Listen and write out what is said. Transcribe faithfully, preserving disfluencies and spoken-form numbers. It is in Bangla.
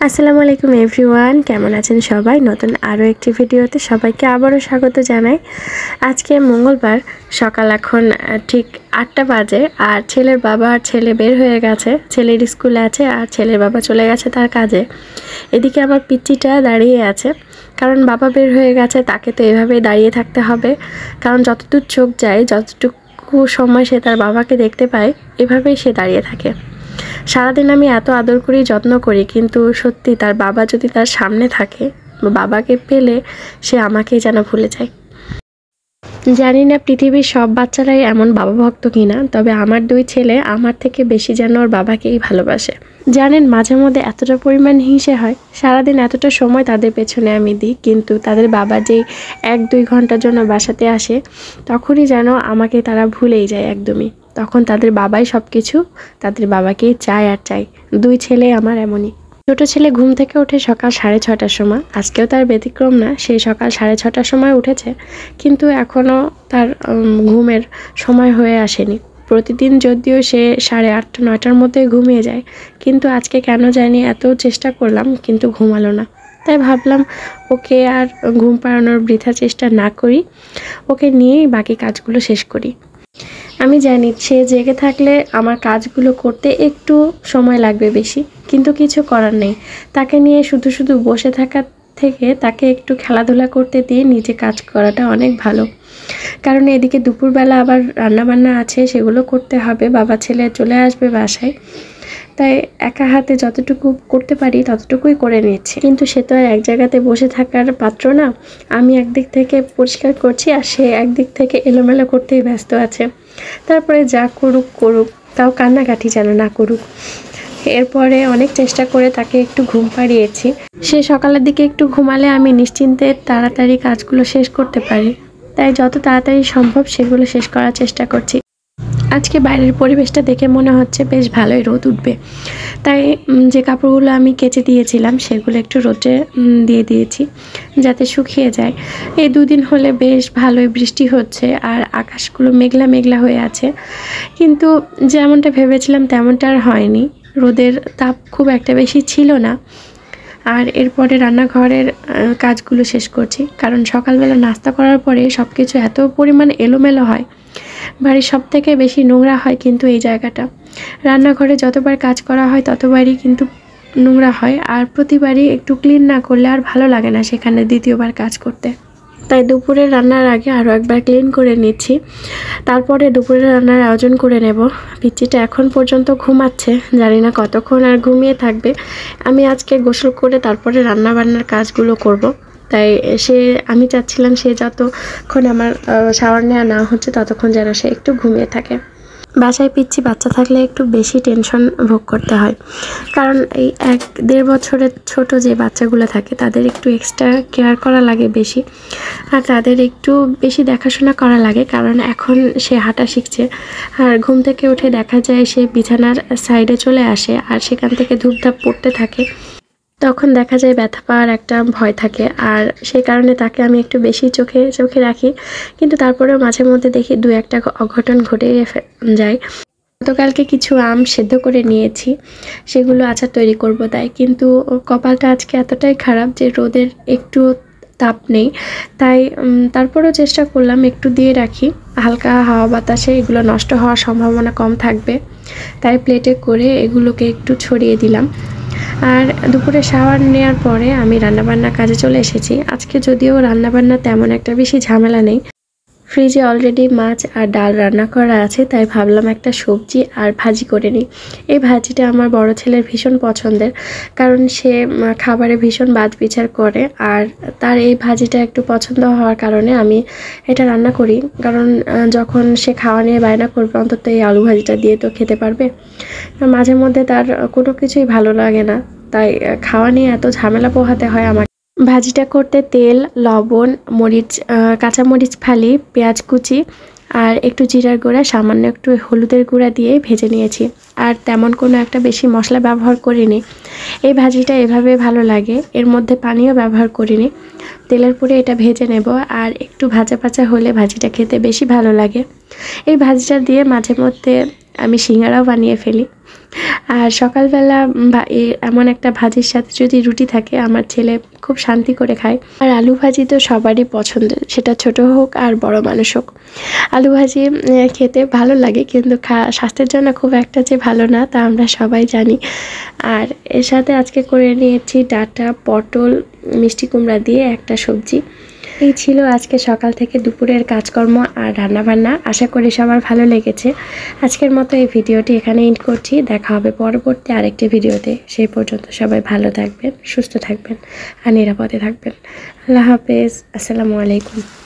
আসসালামু আলাইকুম এভরিওয়ান, কেমন আছেন সবাই? নতুন আরও একটি ভিডিওতে সবাইকে আবারও স্বাগত জানাই। আজকে মঙ্গলবার, সকাল এখন ঠিক আটটা বাজে আর ছেলের বাবা আর ছেলে বের হয়ে গেছে। ছেলের স্কুলে আছে আর ছেলের বাবা চলে গেছে তার কাজে। এদিকে আমার পিচ্চিটা দাঁড়িয়ে আছে, কারণ বাবা বের হয়ে গেছে, তাকে তো এভাবেই দাঁড়িয়ে থাকতে হবে। কারণ যতদূর চোখ যায়, যতটুকু সময় সে তার বাবাকে দেখতে পায়, এভাবেই সে দাঁড়িয়ে থাকে। সারাদিন আমি এত আদর করি, যত্ন করি, কিন্তু সত্যি তার বাবা যদি তার সামনে থাকে, বাবাকে পেলে সে আমাকেই যেন ভুলে যায়। জানি না পৃথিবীর সব বাচ্চারাই এমন বাবা ভক্ত কিনা, তবে আমার দুই ছেলে আমার থেকে বেশি যেন ওর বাবাকেই ভালোবাসে। জানেন, মাঝে মধ্যে এতটা পরিমাণ হিংসে হয়। সারাদিন এতটা সময় তাদের পেছনে আমি দিই, কিন্তু তাদের বাবা যেই এক দুই ঘন্টার জন্য বাসাতে আসে, তখনই যেন আমাকে তারা ভুলেই যায় একদমই। তখন তাদের বাবাই সব কিছু, তাদের বাবাকেই চায় আর চাই। দুই ছেলে আমার এমনই। ছোট ছেলে ঘুম থেকে ওঠে সকাল সাড়ে ছটার সময়, আজকেও তার ব্যতিক্রম না। সেই সকাল সাড়ে ছটার সময় উঠেছে, কিন্তু এখনও তার ঘুমের সময় হয়ে আসেনি। প্রতিদিন যদিও সে সাড়ে আটটা নয়টার মধ্যে ঘুমিয়ে যায়, কিন্তু আজকে কেন জানি এত চেষ্টা করলাম কিন্তু ঘুমালো না। তাই ভাবলাম ওকে আর ঘুম পাড়ানোর বৃথা চেষ্টা না করি, ওকে নিয়েই বাকি কাজগুলো শেষ করি। আমি জানি সে জেগে থাকলে আমার কাজগুলো করতে একটু সময় লাগবে বেশি, কিন্তু কিছু করার নেই। তাকে নিয়ে শুধু শুধু বসে থাকার থেকে তাকে একটু খেলাধুলা করতে দিয়ে নিজে কাজ করাটা অনেক ভালো। কারণ এদিকে দুপুরবেলা আবার রান্নাবান্না আছে, সেগুলো করতে হবে। বাবা ছেলে চলে আসবে বাসায়, তাই একা হাতে যতটুকু করতে পারি ততটুকুই করে নিচ্ছি। কিন্তু সে তো আর এক জায়গাতে বসে থাকার পাত্র না। আমি একদিক থেকে পরিষ্কার করছি আর সে একদিক থেকে এলোমেলো করতেই ব্যস্ত আছে। তারপরে যা করুক করুক, তাও কান্নাকাটি যেন না করুক। এরপরে অনেক চেষ্টা করে তাকে একটু ঘুম পাড়িয়েছি। সে সকালের দিকে একটু ঘুমালে আমি নিশ্চিন্তে তাড়াতাড়ি কাজগুলো শেষ করতে পারি, তাই যত তাড়াতাড়ি সম্ভব সেগুলো শেষ করার চেষ্টা করছি। আজকে বাইরের পরিবেশটা দেখে মনে হচ্ছে বেশ ভালোই রোদ উঠবে, তাই যে কাপড়গুলো আমি কেচে দিয়েছিলাম সেগুলো একটু রোদে দিয়ে দিয়েছি যাতে শুকিয়ে যায়। এই দুদিন হলে বেশ ভালোই বৃষ্টি হচ্ছে আর আকাশগুলো মেঘলা মেঘলা হয়ে আছে, কিন্তু যেমনটা ভেবেছিলাম তেমনটা আর হয়নি। রোদের তাপ খুব একটা বেশি ছিল না। আর এরপরে রান্নাঘরের কাজগুলো শেষ করছি, কারণ সকালবেলা নাস্তা করার পরে সব কিছু এত পরিমাণ এলোমেলো হয়, বাড়ির সব থেকে বেশি নোংরা হয় কিন্তু এই জায়গাটা। রান্নাঘরে যতবার কাজ করা হয় ততবারই কিন্তু নোংরা হয়, আর প্রতিবারই একটু ক্লিন না করলে আর ভালো লাগে না সেখানে দ্বিতীয়বার কাজ করতে। তাই দুপুরে রান্নার আগে আরও একবার ক্লিন করে নিচ্ছি, তারপরে দুপুরে রান্নার আয়োজন করে নেব। পিচ্চিটা এখন পর্যন্ত ঘুমাচ্ছে, জানি না কতক্ষণ আর ঘুমিয়ে থাকবে। আমি আজকে গোসল করে তারপরে রান্না বান্নার কাজগুলো করব, তাই সে আমি চাচ্ছিলাম সে যতক্ষণ আমার শাওয়ার নেওয়া না হচ্ছে ততক্ষণ যেন সে একটু ঘুমিয়ে থাকে। বাসায় পিচ্ছি বাচ্চা থাকলে একটু বেশি টেনশন ভোগ করতে হয়, কারণ এই এক দেড় বছরের ছোট যে বাচ্চাগুলো থাকে তাদের একটু এক্সট্রা কেয়ার করা লাগে বেশি, আর তাদের একটু বেশি দেখাশোনা করা লাগে। কারণ এখন সে হাঁটা শিখছে, আর ঘুম থেকে উঠে দেখা যায় সে বিছানার সাইডে চলে আসে আর সেখান থেকে ধূপধাপ পড়তে থাকে। তখন দেখা যায় ব্যথা পাওয়ার একটা ভয় থাকে, আর সেই কারণে তাকে আমি একটু বেশি চোখে চোখে রাখি। কিন্তু তারপরেও মাঝে মধ্যে দেখি দু একটা অঘটন ঘটে যায়। গতকালকে কিছু আম সেদ্ধ করে নিয়েছি, সেগুলো আচার তৈরি করব তাই, কিন্তু কপালটা আজকে এতটাই খারাপ যে রোদের একটু তাপ নেই। তাই তারপরেও চেষ্টা করলাম একটু দিয়ে রাখি, হালকা হাওয়া বাতাসে এগুলো নষ্ট হওয়ার সম্ভাবনা কম থাকবে। তাই প্লেটে করে এগুলোকে একটু ছড়িয়ে দিলাম। আর দুপুরে শাওয়ার নেওয়ার পরে আমি রান্নাবান্নার কাজে চলে এসেছি। আজকে যদিও রান্নাবান্না তেমন একটা বেশি ঝামেলা নেই, ফ্রিজে অলরেডি মাছ আর ডাল রান্না করা আছে, তাই ভাবলাম একটা সবজি আর ভাজি করে নিই। এই ভাজিটা আমার বড় ছেলের ভীষণ পছন্দের, কারণ সে খাবারে ভীষণ বাদ বিচার করে, আর তার এই ভাজিটা একটু পছন্দ হওয়ার কারণে আমি এটা রান্না করি। কারণ যখন সে খাওয়া নিয়ে বায়না করবে, অন্তত এই আলু ভাজিটা দিয়ে তো খেতে পারবে। মাঝে মধ্যে তার কোনো কিছুই ভালো লাগে না, তাই খাওয়া নিয়ে এত ঝামেলা পোহাতে হয় আমার। ভাজিটা করতে তেল, লবণ, মরিচ, কাঁচামরিচ ফালি, পেঁয়াজ কুচি আর একটু জিরার গুঁড়া, সামান্য একটু হলুদের গুঁড়া দিয়ে ভেজে নিয়েছি। আর তেমন কোনো একটা বেশি মশলা ব্যবহার করিনি। এই ভাজিটা এভাবে ভালো লাগে, এর মধ্যে পানিও ব্যবহার করিনি। তেলের পুরে এটা ভেজে নেব, আর একটু ভাজা ভাজা হলে ভাজিটা খেতে বেশি ভালো লাগে। এই ভাজিটা দিয়ে মাঝে মধ্যে আমি সিঙ্গারাও বানিয়ে ফেলি, আর সকালবেলা বা এমন একটা ভাজির সাথে যদি রুটি থাকে আমার ছেলে খুব শান্তি করে খায়। আর আলু ভাজি তো সবারই পছন্দের, সেটা ছোট হোক আর বড় মানুষ হোক। আলু ভাজি খেতে ভালো লাগে, কিন্তু খা স্বাস্থ্যের জন্য খুব একটা যে ভালো না তা আমরা সবাই জানি। আর এর সাথে আজকে করে নিয়েছি ডাঁটা, পটল, মিষ্টি কুমড়া দিয়ে একটা সবজি। এই ছিল আজকে সকাল থেকে দুপুরের কাজকর্ম আর রান্নাবান্না। আশা করি সবার ভালো লেগেছে। আজকের মতো এই ভিডিওটি এখানে এন্ড করছি। দেখা হবে পরবর্তী আরেকটি ভিডিওতে। সেই পর্যন্ত সবাই ভালো থাকবেন, সুস্থ থাকবেন আর নিরাপদে থাকবেন। আল্লাহ হাফেজ। আসসালামু আলাইকুম।